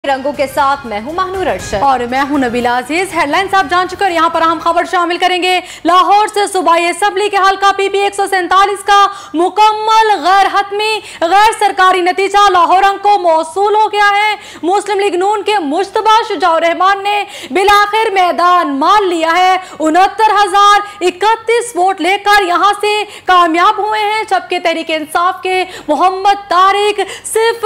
रंगों के साथ मैं हूं महानूर अरशद और मैं हूं नबीला अजीज। हेडलाइंस आप जान चुके हैं, यहाँ पर हम खबर शामिल करेंगे। लाहौर से सूबाई असेंबली के हल्का PP 147 का मुकम्मल गैर हतमी गैर सरकारी नतीजा लाहौर रंग को मौसूल हो गया है। मुस्लिम लीग नून के मुज्तबा शुजा रहमान ने बिलाखिर मैदान मान लिया है। 69,031 वोट लेकर यहाँ से कामयाब हुए हैं, जबकि तहरीक इंसाफ के मोहम्मद तारिक सिर्फ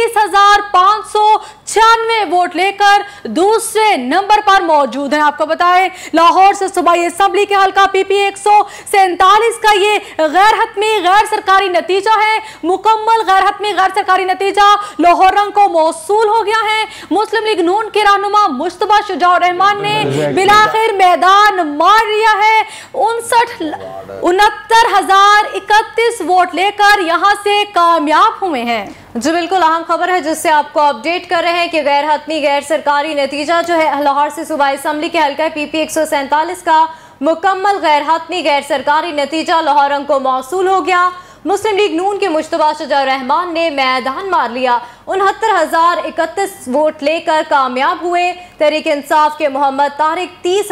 30,596 वोट लेकर दूसरे नंबर पर मौजूद हैं। आपको बताएं, लाहौर से सूबाई असेंबली के हल्का PP 147 का ये गैर हतमी गैर सरकारी नतीजा है। मुकम्मल गैर हतमी गैर सरकारी नतीजा लाहौर रंग को मौसूल हो गया है। मुस्लिम लीग नून के रहनुमा मुज्तबा शुजा रहमान ने बिलाखिर मैदान मार लिया है। 69,031 वोट लेकर यहाँ से कामयाब हुए हैं। जी बिल्कुल, अहम खबर है जिससे आपको अपडेट कर रहे हैं कि गैर हतमी गैर सरकारी नतीजा जो है लाहौर से सूबाई असेंबली के हल्का PP 147 का मुकम्मल गैर हतमी गैर सरकारी नतीजा लाहौर रंग को मौसूल हो गया। मुस्लिम लीग नून के मुज्तबा शुजा रहमान ने मैदान मार लिया। 69,031 वोट लेकर कामयाब हुए। तहरीक इंसाफ के मोहम्मद तारिक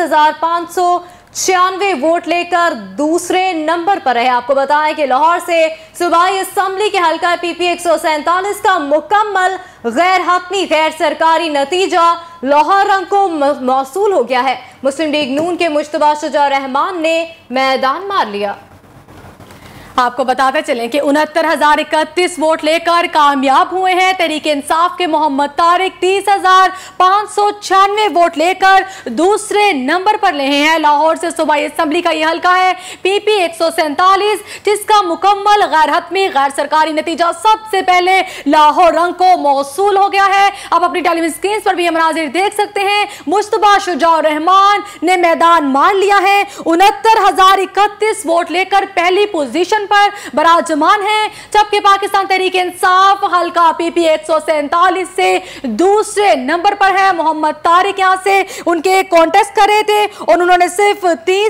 30,596 वोट लेकर दूसरे नंबर पर रहे। आपको बताएं कि लाहौर से सूबाई असेंबली के हल्का PP 147 का मुकम्मल गैर हतमी गैर सरकारी नतीजा लाहौर रंग को मौसूल हो गया है। मुस्लिम लीग नून के मुज्तबा शुजा रहमान ने मैदान मार लिया। आपको बताते चलें कि 69,031 वोट लेकर कामयाब हुए हैं। तहरीक इंसाफ के मोहम्मद तारिक 30,596 वोट लेकर दूसरे नंबर पर रहे हैं। लाहौर से सूबाई असेंबली का यह हल्का है PP 147, जिसका मुकम्मल गैर हतमी गैर सरकारी नतीजा सबसे पहले लाहौर रंग को मौसूल हो गया है। आप अपनी टेलीविजन स्क्रीन पर भी ये मनाजिर देख सकते हैं। मुज्तबा शुजा रहमान ने मैदान मार लिया है। 69,031 वोट लेकर पहली पोजीशन पर बराजमान है, जबकि पाकिस्तान तहरीक इंसाफ हल्का PP 147 से दूसरे नंबर पर है। मोहम्मद तारिक यहां से उनके कॉन्टेस्ट कर रहे थे और उन्होंने सिर्फ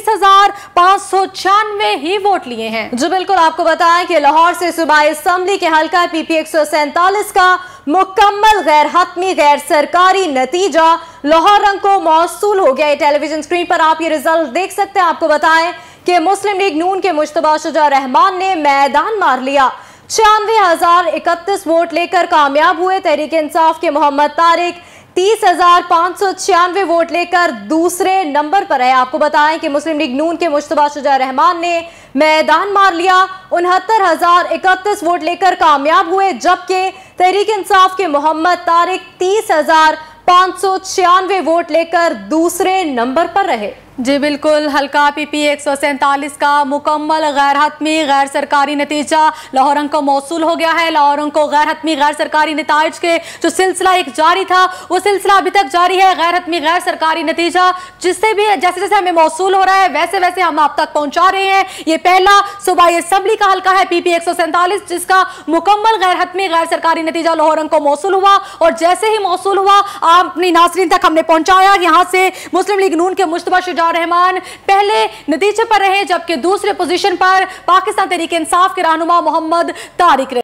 30,596 ही वोट लिए हैं। जो बिल्कुल, आपको बताएं कि लाहौर से सूबाई असेंबली के हल्का PP 147 का मुकम्मल गैर हतमी गैर सरकारी नतीजा लाहौर रंग को मौसूल हो गया है। टेलीविजन स्क्रीन पर आप ये रिजल्ट देख सकते हैं। आपको बताएं कि मुस्लिम लीग नून के मुज्तबा शुजा रहमान ने मैदान मार लिया। 96,031 वोट लेकर कामयाब हुए। तहरीक इंसाफ के मोहम्मद तारिक 30,596 वोट लेकर दूसरे नंबर पर है। आपको बताएं कि मुस्लिम लीग नून के मुज्तबा शुजा रहमान ने मैदान मार लिया। 69,031 वोट लेकर कामयाब हुए, जबकि तहरीक इंसाफ के मोहम्मद तारिक 30,596 वोट लेकर दूसरे नंबर पर रहे। जी बिल्कुल, हल्का PP 147 का मुकम्मल गैर हतमी गैर सरकारी नतीजा लाहौर रंग को मौसूल हो गया है। लाहौर रंग को गैर हतमी गैर सरकारी नताइज के जो सिलसिला एक जारी था, वो सिलसिला अभी तक जारी है। गैर हतमी गैर सरकारी नतीजा जिससे भी जैसे जैसे हमें मौसूल हो रहा है वैसे वैसे हम आप तक पहुंचा रहे हैं। ये पहला सूबाई असेंबली का हल्का है PP 147, जिसका मुकम्मल गैर हतमी गैर सरकारी नतीजा लाहौर रंग को मौसूल हुआ और जैसे ही मौसूल हुआ आप अपनी नाज़रीन तक हमने पहुंचाया। यहाँ से मुस्लिम लीग नून के मुज्तबा शुजा रहमान पहले नतीजे पर रहे, जबकि दूसरे पोजीशन पर पाकिस्तान तहरीक इंसाफ के रहनुमा मोहम्मद तारिक रहे।